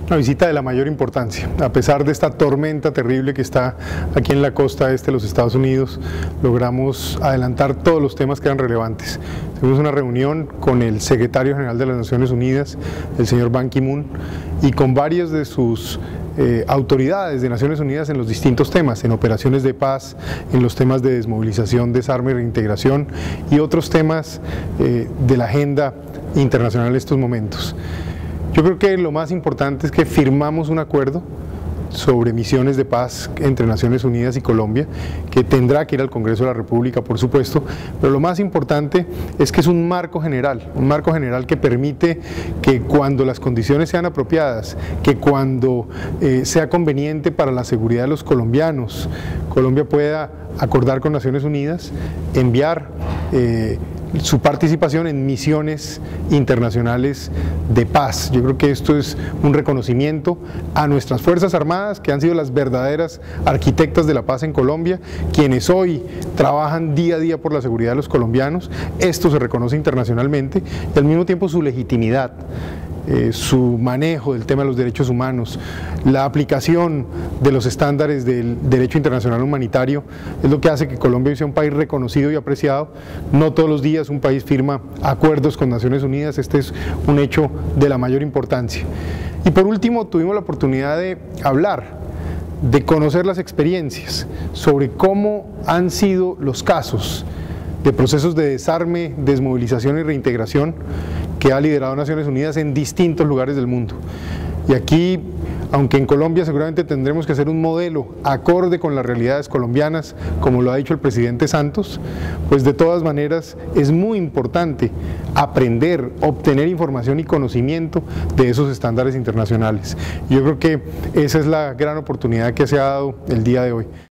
Una visita de la mayor importancia. A pesar de esta tormenta terrible que está aquí en la costa este de los Estados Unidos, logramos adelantar todos los temas que eran relevantes. Tuvimos una reunión con el secretario general de las Naciones Unidas, el señor Ban Ki-moon, y con varias de sus autoridades de Naciones Unidas en los distintos temas, en operaciones de paz, en los temas de desmovilización, desarme y reintegración y otros temas de la agenda internacional en estos momentos. Yo creo que lo más importante es que firmamos un acuerdo sobre misiones de paz entre Naciones Unidas y Colombia, que tendrá que ir al Congreso de la República, por supuesto, pero lo más importante es que es un marco general que permite que cuando las condiciones sean apropiadas, que cuando sea conveniente para la seguridad de los colombianos, Colombia pueda acordar con Naciones Unidas, enviar su participación en misiones internacionales de paz. Yo creo que esto es un reconocimiento a nuestras Fuerzas Armadas, que han sido las verdaderas arquitectas de la paz en Colombia, quienes hoy trabajan día a día por la seguridad de los colombianos. Esto se reconoce internacionalmente y al mismo tiempo su legitimidad, su manejo del tema de los derechos humanos, la aplicación de los estándares del derecho internacional humanitario, es lo que hace que Colombia sea un país reconocido y apreciado. No todos los días un país firma acuerdos con Naciones Unidas, este es un hecho de la mayor importancia. Y por último, tuvimos la oportunidad de hablar, de conocer las experiencias sobre cómo han sido los casos de procesos de desarme, desmovilización y reintegración que ha liderado Naciones Unidas en distintos lugares del mundo. Y aquí, aunque en Colombia seguramente tendremos que hacer un modelo acorde con las realidades colombianas, como lo ha dicho el presidente Santos, pues de todas maneras es muy importante aprender, obtener información y conocimiento de esos estándares internacionales. Yo creo que esa es la gran oportunidad que se ha dado el día de hoy.